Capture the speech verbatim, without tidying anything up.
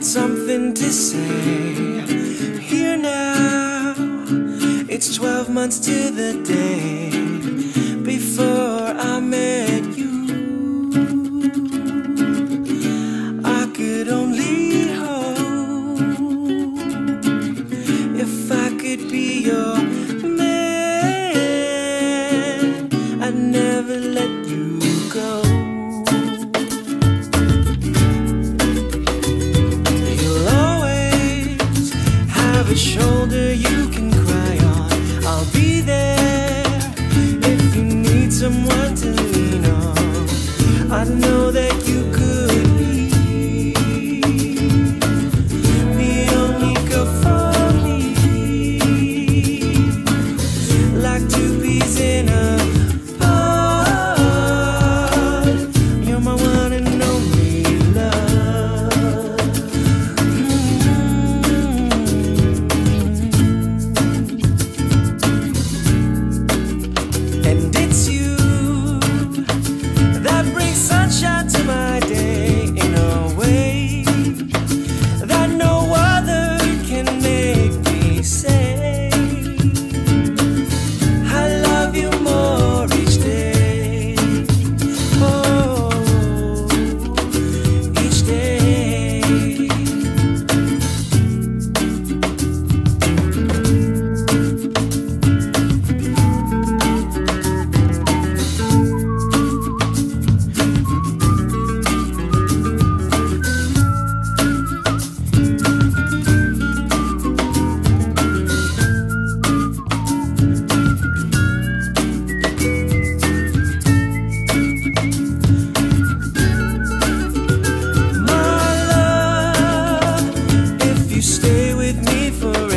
got something to say. Here now, it's twelve months to the day before I met you. I could only hope if I could be your man, I'd never let you go. You'll always have a shoulder you can cry on. I'll be there if you need someone to lean on. I know that you could be the only girl for me, like two peas in a pod. You're my one and only love. Mm-hmm. And it's you that brings sunshine to my day in a way that no other can make me say. I love you more each day. Oh, each day. My love, if you stay with me forever,